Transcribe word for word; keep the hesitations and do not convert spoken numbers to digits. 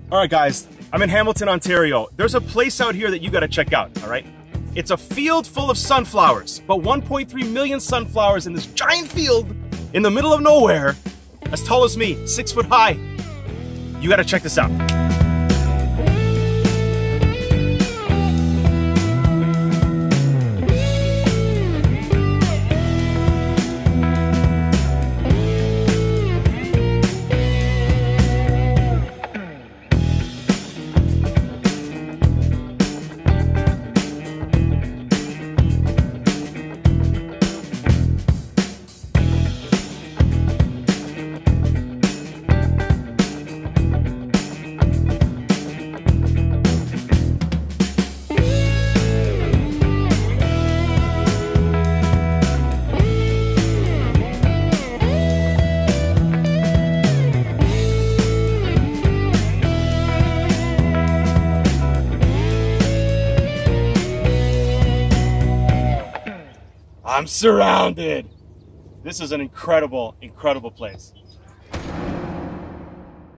All right, guys, I'm in Hamilton, Ontario. There's a place out here that you gotta check out, all right? It's a field full of sunflowers, about one point three million sunflowers in this giant field in the middle of nowhere, as tall as me, six foot high. You gotta check this out. I'm surrounded. This is an incredible, incredible place.